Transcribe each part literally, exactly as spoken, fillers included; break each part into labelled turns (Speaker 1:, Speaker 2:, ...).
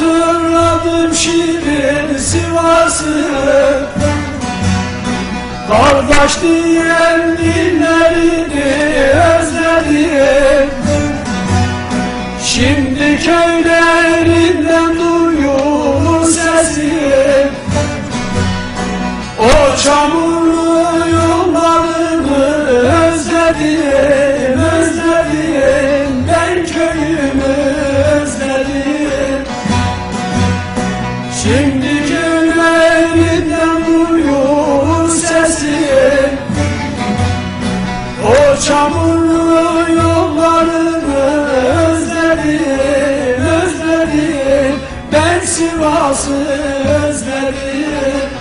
Speaker 1: hatırladım şirin Sivas'ı, kardeş diyen dillerini özledim. Şimdi köylerinden duyulur sesi, o çamurlu yollarını özledim, özledim. Ben köyümü özledim. Şimdi köylerinden duyulur sesi, o çamurlu yollarını özledim, özledim. Ben Sivas'ı özledim.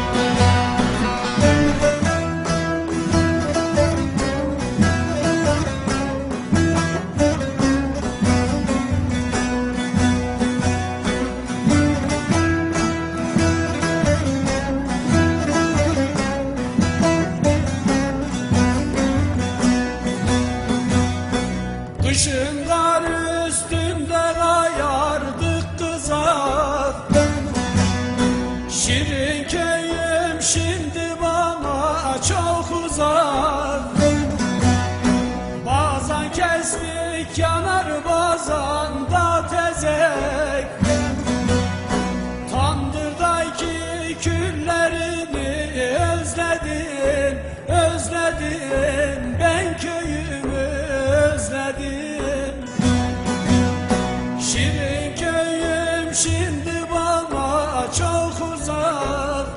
Speaker 1: Kışın kar üstünde kayardık kızak, şirin köyüm şimdi bana çok uzak. Bazen kestik yanar, bazen da tezek, tandırdaki küllerini özledim, özledim. Ben köyümü özledim. Şirin köyüm şimdi bana çok uzak,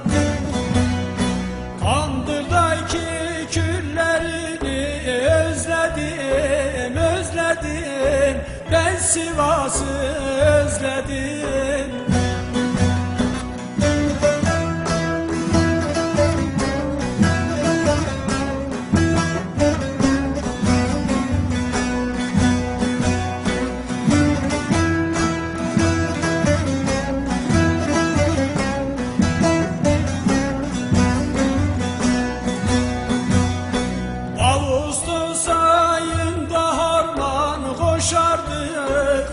Speaker 1: Kandır'daki küllerini özledim, özledim. Ben Sivas'ı özledim. Ağustos ayında harman koşardık,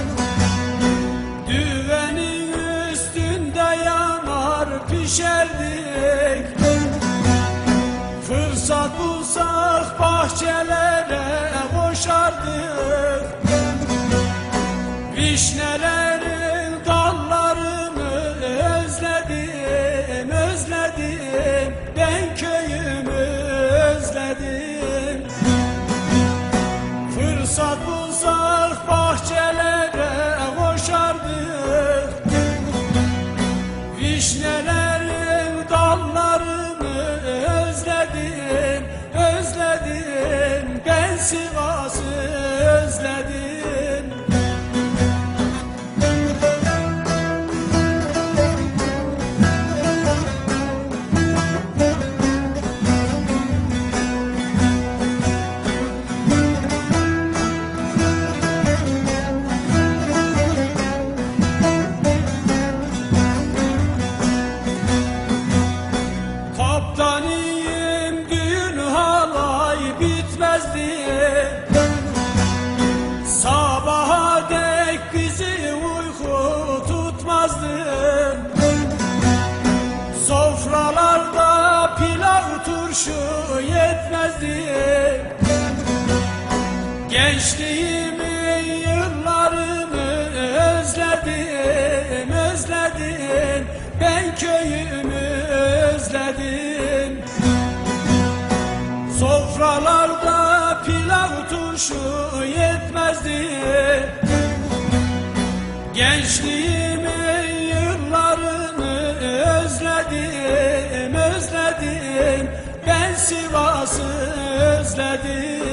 Speaker 1: düvenin üstünde yanar pişerdik. Fırsat bulsak bahçelere koşardık, vişnelerin dallarını özledim, özledim. Ben köyümü özledim. Fırsat bulsak bahçelere koşardık, vişnelerin dallarını özledim, özledim. Ben Sivas'ı özledim. Kaptaniyim, düğün halay bitmezdi, sabaha dek bizi uyku tutmazdı. Sofralarda pilav turşu yetmezdi. Gençliğimin yıllarını özledim, özledim. Ben köyümü özledim. Sofralarda pilav turşu yetmezdi. Gençliğimin yıllarını özledim, özledim. Ben Sivas'ı özledim.